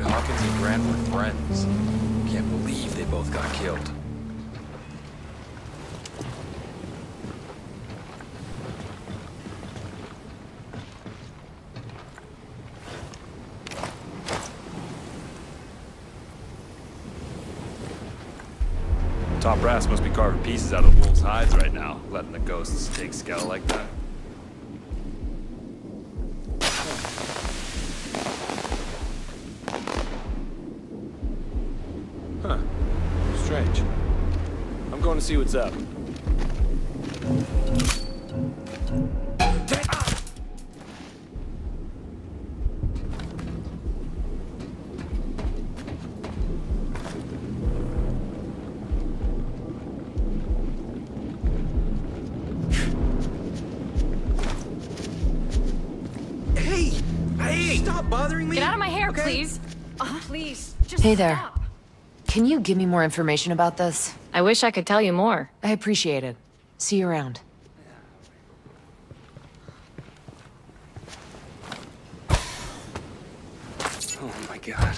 Hawkins and Grant were friends. Can't believe they both got killed. Top brass must be carving pieces out of the wolves' hides right now, letting the ghosts take Skell like that. Huh. Strange. I'm going to see what's up. Stop bothering me! Get out of my hair, okay? please! Please, just Hey there. stop. Can you give me more information about this? I wish I could tell you more. I appreciate it. See you around. Oh my god.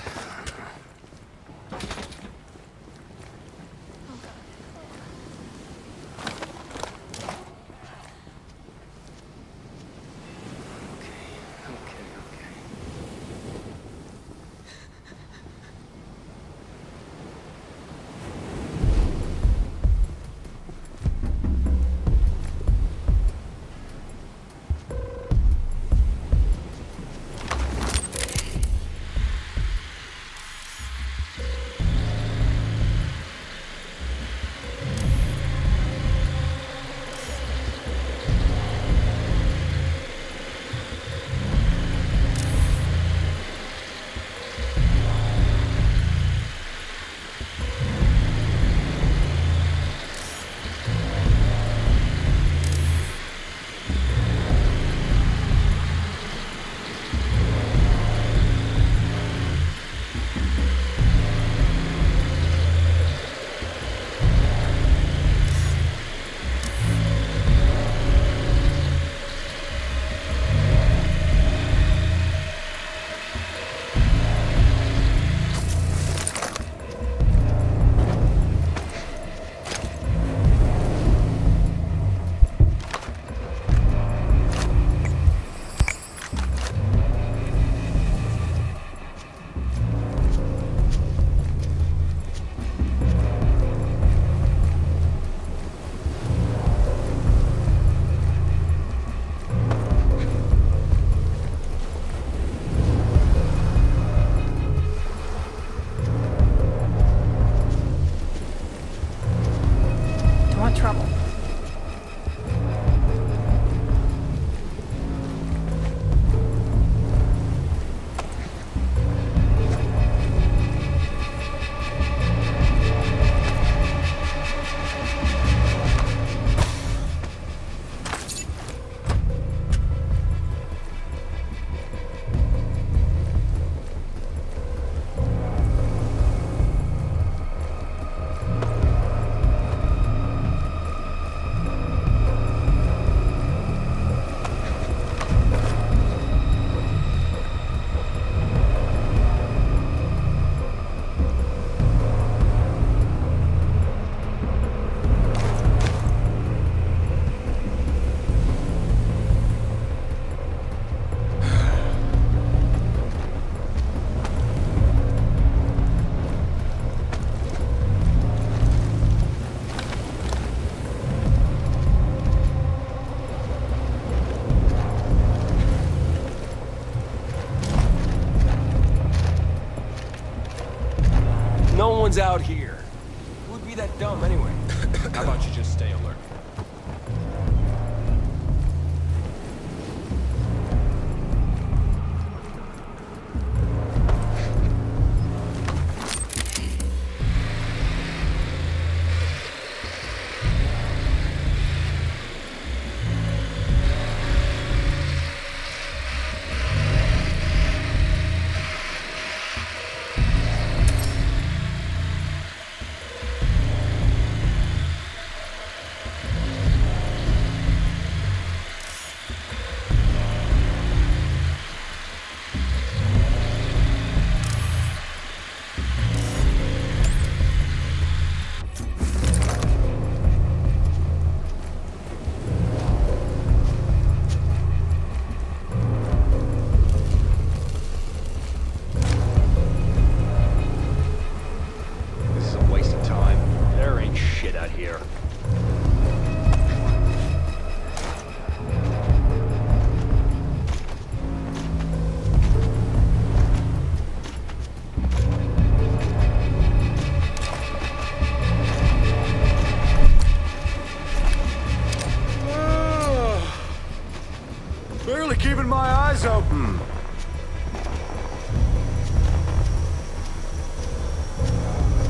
Trouble. No one's out here. Who would be that dumb anyway? How about you just stay alert?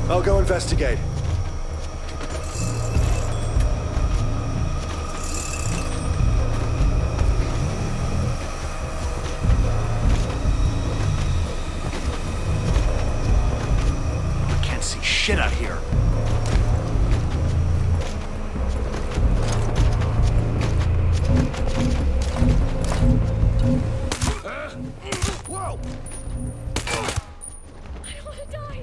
I'll go investigate. I can't see shit out here. Whoa! I don't want to die.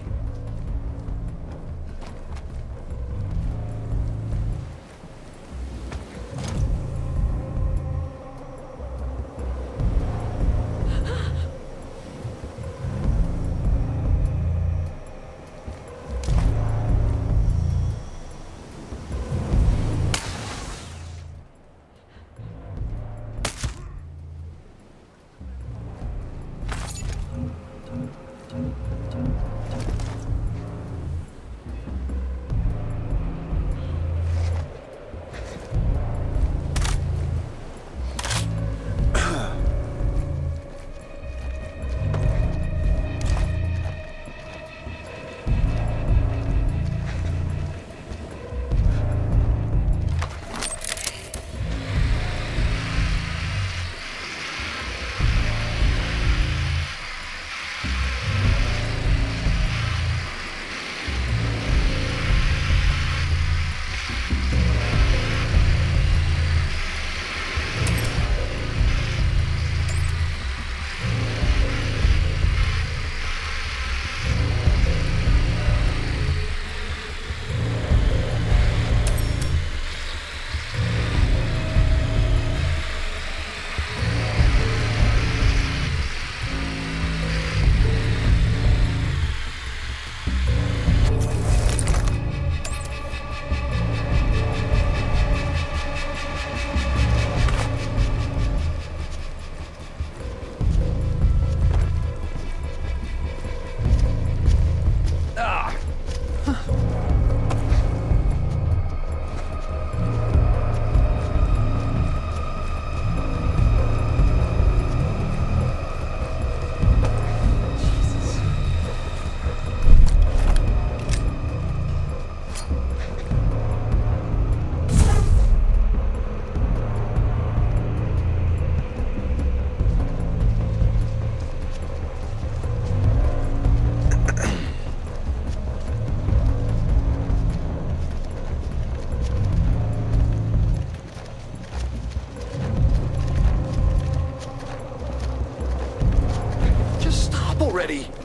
Already.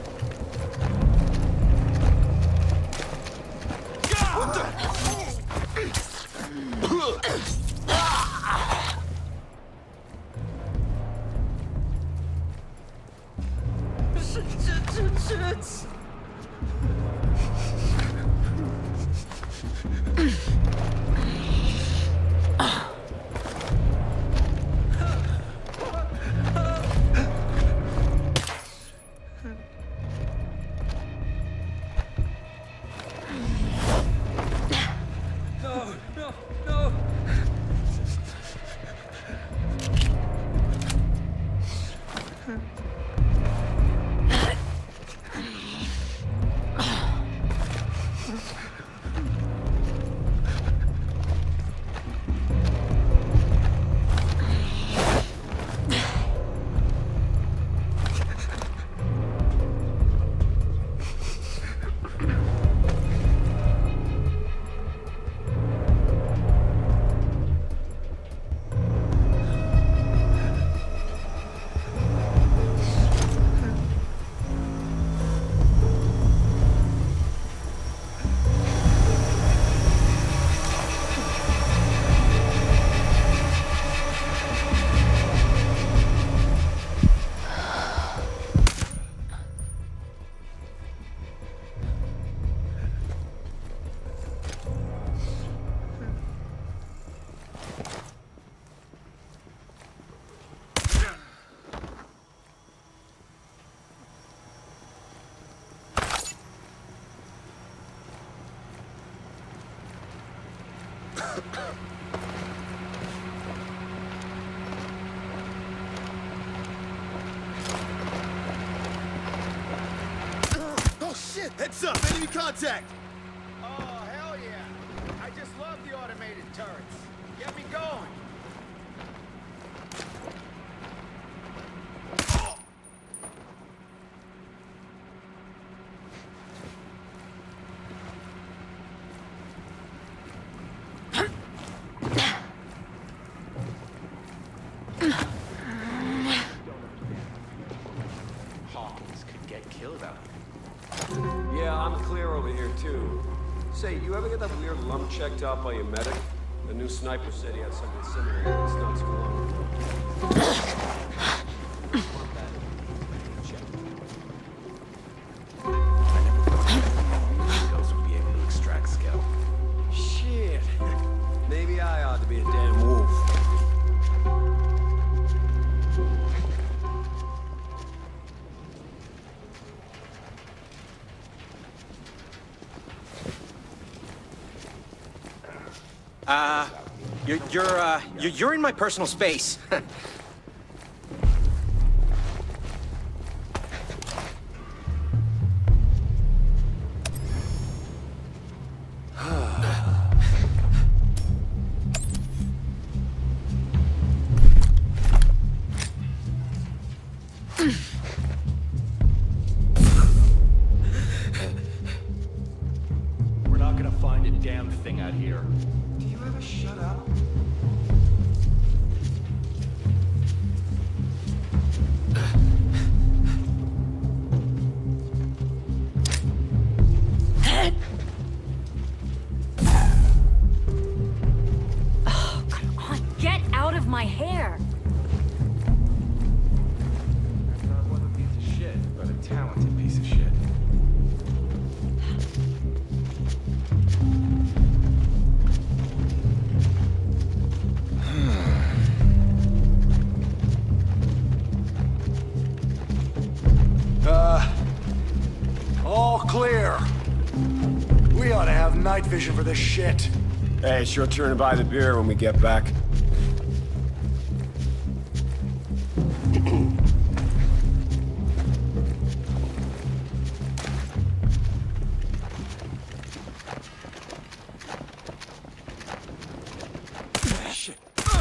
Oh shit! Heads up, enemy contact! Oh, hell yeah. I just love the automated turrets. Get me going. Hawkins could get killed out. Yeah, I'm clear over here, too. Say, you ever get that weird lump checked out by your medic? The new sniper said he had something similar, but it's not too long ago. I never thought Ghost would be able to extract Skell. Shit. Maybe I ought to be a damn wolf. You're in my personal space. We're not gonna find a damn thing out here. Do you ever shut up? Oh, come on. Get out of my hair. Not one a piece of shit, but a talented piece of shit. All clear. We ought to have night vision for this shit. Hey, sure turn to buy the beer when we get back. Shit.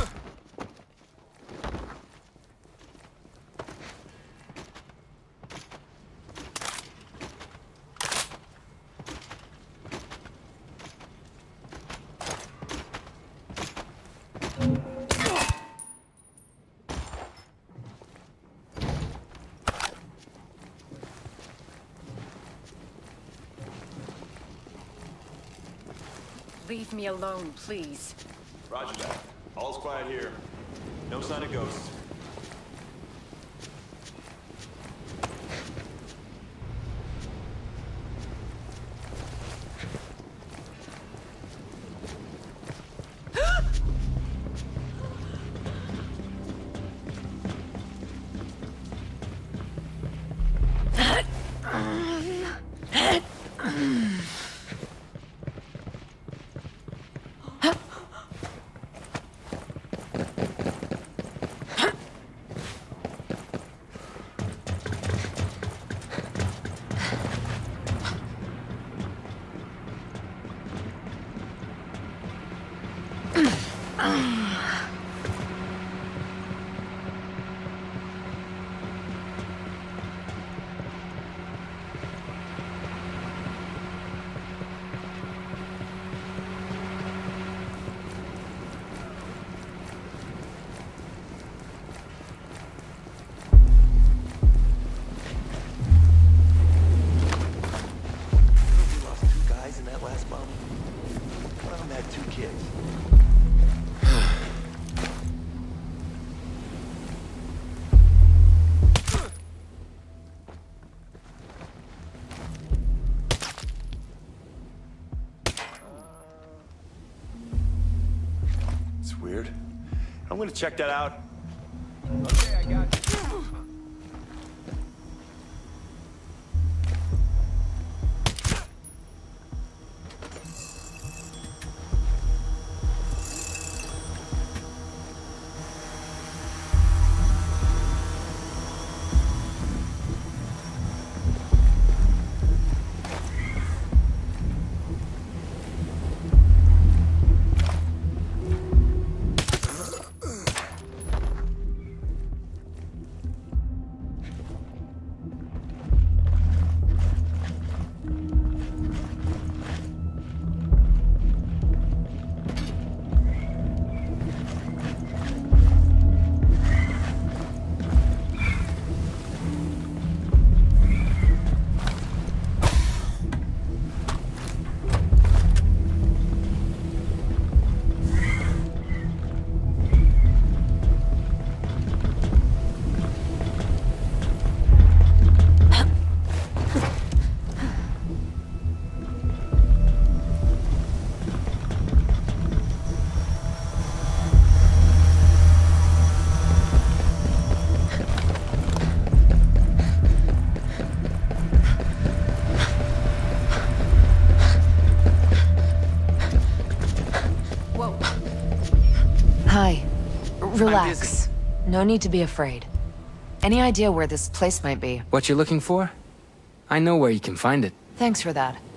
Leave me alone, please. Roger that. All's quiet here. No sign of ghosts. Weird. I'm gonna check that out. Okay, I got you. dizzy. Relax. No need to be afraid. Any idea where this place might be? What you're looking for? I know where you can find it. Thanks for that.